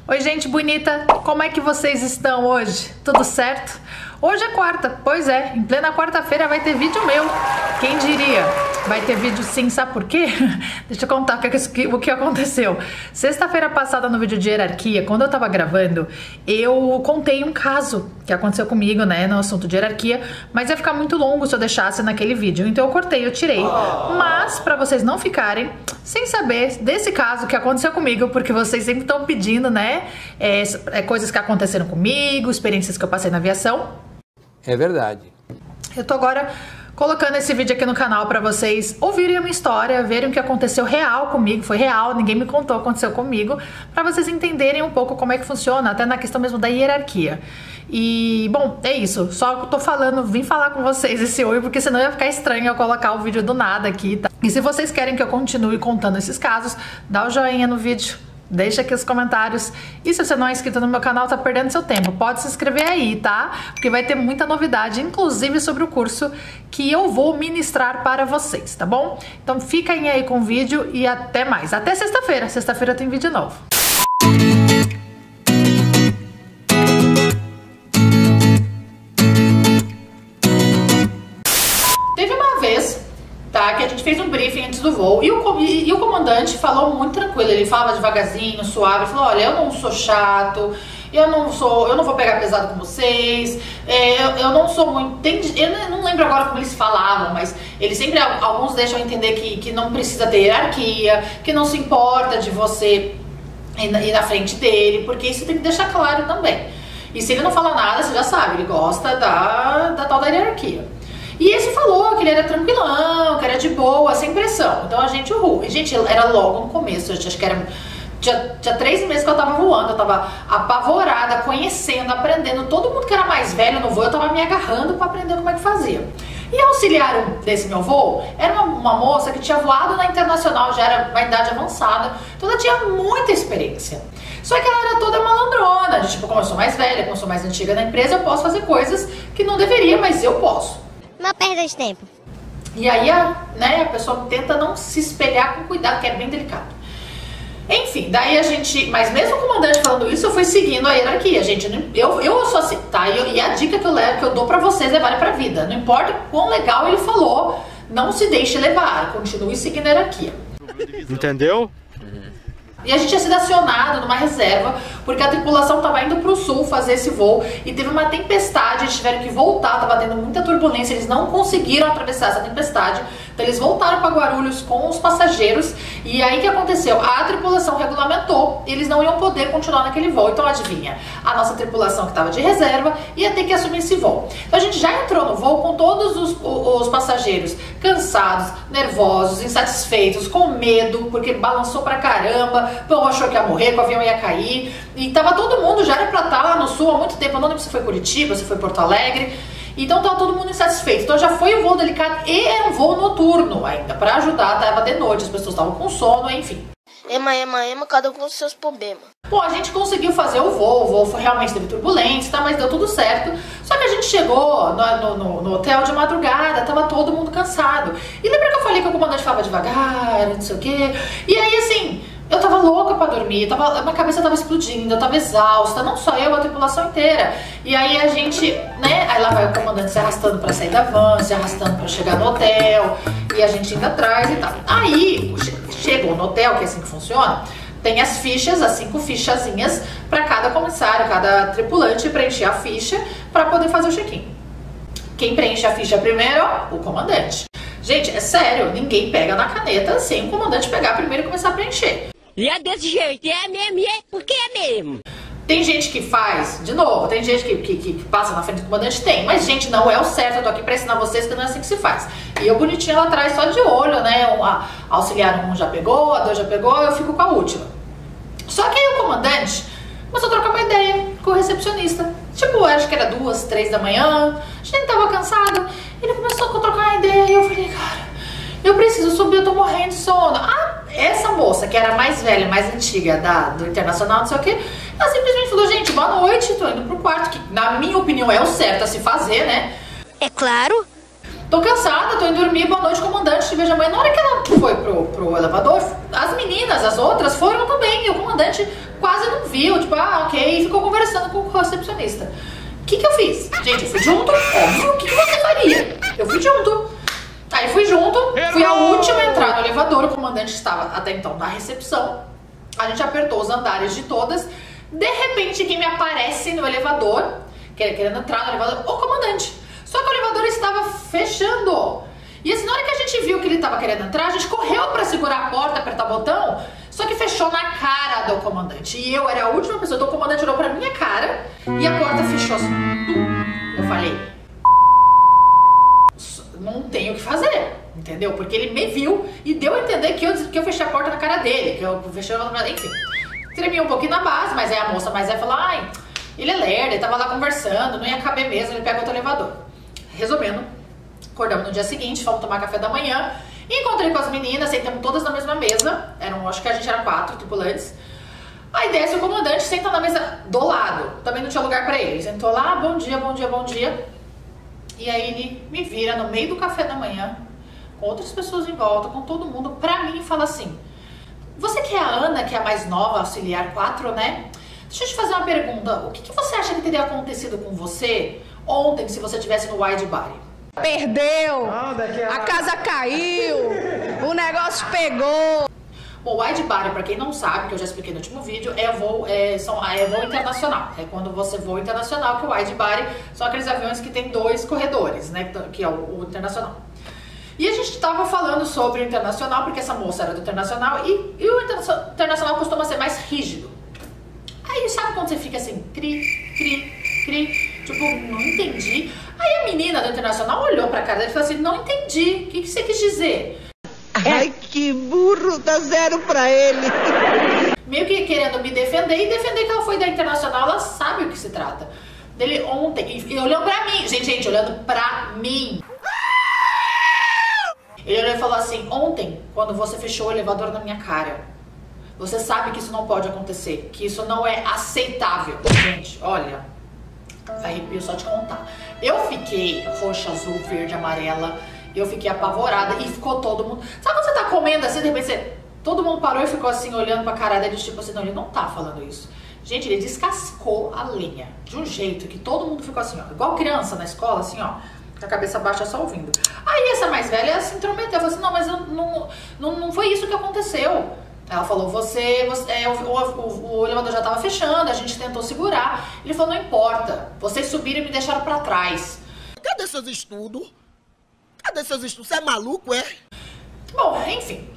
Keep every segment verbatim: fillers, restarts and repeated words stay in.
Oi, gente bonita, como é que vocês estão hoje? Tudo certo? Hoje é quarta, pois é, em plena quarta-feira vai ter vídeo meu. Quem diria? Vai ter vídeo sim, sabe por quê? Deixa eu contar o que, o que aconteceu. Sexta-feira passada no vídeo de hierarquia, quando eu tava gravando, eu contei um caso que aconteceu comigo, né, no assunto de hierarquia, mas ia ficar muito longo se eu deixasse naquele vídeo, então eu cortei, eu tirei. Mas, pra vocês não ficarem sem saber desse caso que aconteceu comigo, porque vocês sempre estão pedindo, né, é, é, coisas que aconteceram comigo, experiências que eu passei na aviação. É verdade. Eu tô agora colocando esse vídeo aqui no canal pra vocês ouvirem a minha história, verem o que aconteceu real comigo, foi real, ninguém me contou, aconteceu comigo, pra vocês entenderem um pouco como é que funciona, até na questão mesmo da hierarquia. E, bom, é isso, só tô falando, vim falar com vocês esse oi, porque senão ia ficar estranho eu colocar o vídeo do nada aqui, tá? E se vocês querem que eu continue contando esses casos, dá o joinha no vídeo. Deixa aqui os comentários. E se você não é inscrito no meu canal, tá perdendo seu tempo. Pode se inscrever aí, tá? Porque vai ter muita novidade, inclusive sobre o curso que eu vou ministrar para vocês, tá bom? Então fiquem aí com o vídeo e até mais. Até sexta-feira. Sexta-feira tem vídeo novo. Teve uma vez... Tá, que a gente fez um briefing antes do voo e o, e, e o comandante falou muito tranquilo, ele falava devagarzinho, suave, ele falou, olha, eu não sou chato, eu não sou, eu não vou pegar pesado com vocês, é, eu, eu não sou muito, tem, eu não lembro agora como eles falavam, mas eles sempre, alguns deixam entender que, que não precisa ter hierarquia, que não se importa de você ir na, ir na frente dele, porque isso tem que deixar claro também. E se ele não fala nada, você já sabe, ele gosta da, da tal da hierarquia. E esse falou que ele era tranquilão, que era de boa, sem pressão. Então a gente, uhul. E, gente, era logo no começo, gente, acho que era... Tinha, tinha três meses que eu tava voando, eu tava apavorada, conhecendo, aprendendo. Todo mundo que era mais velho no voo, eu tava me agarrando pra aprender como é que fazia. E a auxiliar desse meu voo era uma, uma moça que tinha voado na internacional, já era uma idade avançada. Então ela tinha muita experiência. Só que ela era toda malandrona, de, tipo, como eu sou mais velha, como eu sou mais antiga na empresa, eu posso fazer coisas que não deveria, mas eu posso. Uma perda de tempo. E aí a, né, a pessoa tenta não se espelhar com cuidado, que é bem delicado. Enfim, daí a gente... Mas mesmo o comandante falando isso, eu fui seguindo a hierarquia, gente. Eu, eu sou assim, tá? E, e a dica que eu, levo, que eu dou pra vocês é vale pra vida. Não importa quão legal ele falou, não se deixe levar. Continue seguindo a hierarquia. Entendeu? E a gente tinha sido acionado numa reserva, porque a tripulação estava indo para o sul fazer esse voo e teve uma tempestade, eles tiveram que voltar, estava tendo muita turbulência, eles não conseguiram atravessar essa tempestade, então eles voltaram para Guarulhos com os passageiros e aí o que aconteceu? A tripulação regulamentou, eles não iam poder continuar naquele voo, então adivinha, a nossa tripulação que estava de reserva ia ter que assumir esse voo. Então a gente já entrou no voo com todos os, os passageiros cansados, nervosos, insatisfeitos, com medo, porque balançou pra caramba, o povo achou que ia morrer, que o avião ia cair. E tava todo mundo, já era pra estar lá no sul há muito tempo. Eu não lembro se foi Curitiba, se foi Porto Alegre. Então tava todo mundo insatisfeito. Então já foi um voo delicado e era um voo noturno ainda. Pra ajudar, tava de noite, as pessoas estavam com sono, enfim. Ema, ema, ema, cada um com os seus problemas. Bom, a gente conseguiu fazer o voo, o voo foi, realmente teve turbulência, tá, mas deu tudo certo. Só que a gente chegou no, no, no hotel de madrugada, tava todo mundo cansado. E lembra que eu falei que o comandante falava devagar, não sei o quê? E aí, assim... Eu tava louca pra dormir, tava, minha cabeça tava explodindo, eu tava exausta, não só eu, a tripulação inteira. E aí a gente, né, aí lá vai o comandante se arrastando pra sair da van, se arrastando pra chegar no hotel, e a gente indo atrás e tal. Aí, chegou no hotel, que é assim que funciona, tem as fichas, as cinco fichazinhas pra cada comissário, cada tripulante preencher a ficha pra poder fazer o check-in. Quem preenche a ficha primeiro? O comandante. Gente, é sério, ninguém pega na caneta sem o comandante pegar primeiro e começar a preencher. E é desse jeito, é mesmo, e é porque é mesmo. Tem gente que faz, de novo, tem gente que, que, que passa na frente do comandante, tem, mas gente, não é o certo, eu tô aqui pra ensinar vocês que não é assim que se faz. E eu bonitinha lá atrás, só de olho, né, a auxiliar um já pegou, a dois já pegou, eu fico com a última. Só que aí o comandante começou a trocar uma ideia com o recepcionista. Tipo, acho que era duas, três da manhã, a gente tava cansado, ele começou a trocar uma ideia e eu falei, cara, eu preciso subir, eu tô morrendo de sono. Ah, essa moça, que era a mais velha, mais antiga da, do Internacional, não sei o que, ela simplesmente falou, gente, boa noite, tô indo pro quarto, que na minha opinião é o certo a se fazer, né? É claro. Tô cansada, tô indo dormir, boa noite, comandante, te vejo amanhã. Na hora que ela foi pro, pro elevador, as meninas, as outras, foram também, e o comandante quase não viu, tipo, ah, ok, e ficou conversando com o recepcionista. O que que eu fiz? Gente, eu fui junto, óbvio, o que que você faria? Eu fui junto. Aí fui junto, fui a última a entrar no elevador, o comandante estava até então na recepção. A gente apertou os andares de todas. De repente, quem me aparece no elevador, querendo entrar no elevador, o comandante. Só que o elevador estava fechando. E assim, na hora que a gente viu que ele estava querendo entrar, a gente correu para segurar a porta, apertar o botão, só que fechou na cara do comandante. E eu era a última pessoa, então o comandante olhou pra minha cara e a porta fechou assim. Eu falei, não tenho o que fazer, entendeu? Porque ele me viu e deu a entender que eu, que eu fechei a porta na cara dele, que eu fechei a porta, enfim. Tremi um pouquinho na base, mas aí a moça mais velha falou, ai, ele é lerdo, ele tava lá conversando, não ia caber mesmo, ele pega outro elevador. Resumindo, acordamos no dia seguinte, fomos tomar café da manhã, encontrei com as meninas, sentamos todas na mesma mesa, eram, acho que a gente era quatro tripulantes. Aí desce o comandante, senta na mesa do lado, também não tinha lugar pra ele, sentou lá, bom dia, bom dia, bom dia. E aí ele me vira no meio do café da manhã, com outras pessoas em volta, com todo mundo, pra mim e fala assim, você que é a Ana, que é a mais nova, auxiliar quatro, né? Deixa eu te fazer uma pergunta, o que, que você acha que teria acontecido com você ontem se você estivesse no wide body? Perdeu, a casa caiu, o negócio pegou. Bom, wide body, para quem não sabe, que eu já expliquei no último vídeo, é voo, é, são, é voo internacional. É quando você voa internacional, que o wide body são aqueles aviões que tem dois corredores, né? Que é o, o internacional. E a gente estava falando sobre o internacional, porque essa moça era do internacional, e, e o internacional costuma ser mais rígido. Aí sabe quando você fica assim, cri, cri, cri, tipo, não entendi. Aí a menina do internacional olhou pra cara dele e falou assim, não entendi, o que, que você quis dizer? Ai, que burro, dá zero pra ele. Meio que querendo me defender e defender que ela foi da internacional, ela sabe o que se trata. Dele ontem, e olhando pra mim, gente, gente, olhando pra mim. Ele olhou e falou assim, ontem, quando você fechou o elevador na minha cara, você sabe que isso não pode acontecer, que isso não é aceitável. Gente, olha, arrepio só de contar. Eu fiquei roxa, azul, verde, amarela, eu fiquei apavorada e ficou todo mundo... Sabe quando você tá comendo assim, de repente você... Todo mundo parou e ficou assim, olhando pra cara dele, tipo assim, não, ele não tá falando isso. Gente, ele descascou a lenha de um jeito que todo mundo ficou assim, ó, igual criança na escola, assim, ó, com a cabeça baixa só ouvindo. Aí essa mais velha se intrometeu, falou assim, não, mas eu, não, não, não foi isso que aconteceu. Ela falou, você, você é, o, o, o elevador já tava fechando, a gente tentou segurar. Ele falou, não importa, vocês subiram e me deixaram pra trás. Cadê seus estudos? Cadê seus estudos? Você é maluco, é? Bom, enfim.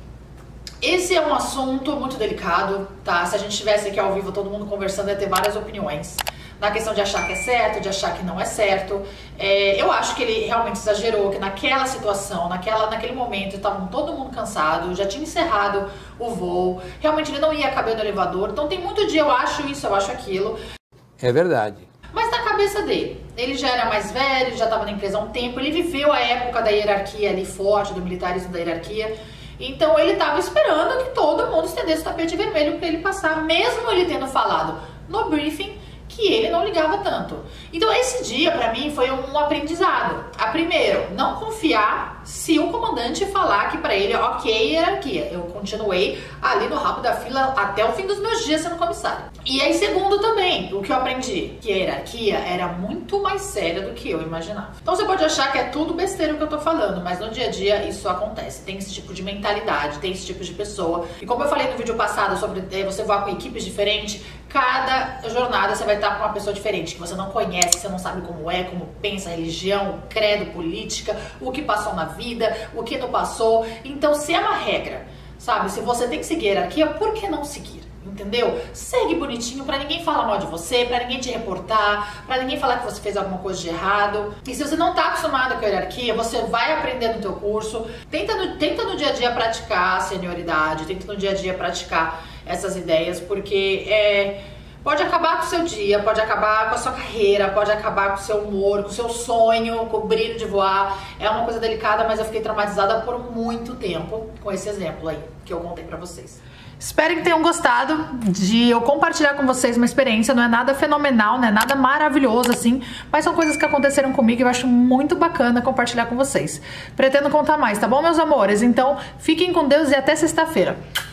Esse é um assunto muito delicado, tá? Se a gente estivesse aqui ao vivo, todo mundo conversando, ia ter várias opiniões. Na questão de achar que é certo, de achar que não é certo. É, eu acho que ele realmente exagerou, que naquela situação, naquela, naquele momento, estavam todo mundo cansado, já tinha encerrado o voo, realmente ele não ia caber no elevador. Então tem muito dia, eu acho isso, eu acho aquilo. É verdade. Mas na cabeça dele, ele já era mais velho, já estava na empresa há um tempo, ele viveu a época da hierarquia ali forte, do militarismo da hierarquia. Então ele estava esperando que todo mundo estendesse o tapete vermelho para ele passar, mesmo ele tendo falado no briefing que ele não ligava tanto. Então esse dia pra mim foi um aprendizado. A primeiro, não confiar se o comandante falar que pra ele, ok, hierarquia. Eu continuei ali no rabo da fila até o fim dos meus dias sendo comissário. E aí segundo também, o que eu aprendi, que a hierarquia era muito mais séria do que eu imaginava. Então você pode achar que é tudo besteira o que eu tô falando, mas no dia a dia isso acontece. Tem esse tipo de mentalidade, tem esse tipo de pessoa. E como eu falei no vídeo passado sobre é, você voar com equipes diferentes, cada jornada você vai estar com uma pessoa diferente, que você não conhece, que você não sabe como é, como pensa, religião, credo, política, o que passou na vida, o que não passou. Então, se é uma regra, sabe, se você tem que seguir a hierarquia, por que não seguir? Entendeu? Segue bonitinho, pra ninguém falar mal de você, pra ninguém te reportar, pra ninguém falar que você fez alguma coisa de errado. E se você não tá acostumado com a hierarquia, você vai aprender no teu curso. Tenta no, tenta no dia a dia praticar a senioridade, tenta no dia a dia praticar essas ideias, porque é, pode acabar com o seu dia, pode acabar com a sua carreira, pode acabar com o seu humor, com o seu sonho, com o brilho de voar. É uma coisa delicada, mas eu fiquei traumatizada por muito tempo com esse exemplo aí, que eu contei pra vocês. Espero que tenham gostado de eu compartilhar com vocês uma experiência. Não é nada fenomenal, não é nada maravilhoso assim, mas são coisas que aconteceram comigo e eu acho muito bacana compartilhar com vocês. Pretendo contar mais, tá bom, meus amores? Então, fiquem com Deus e até sexta-feira.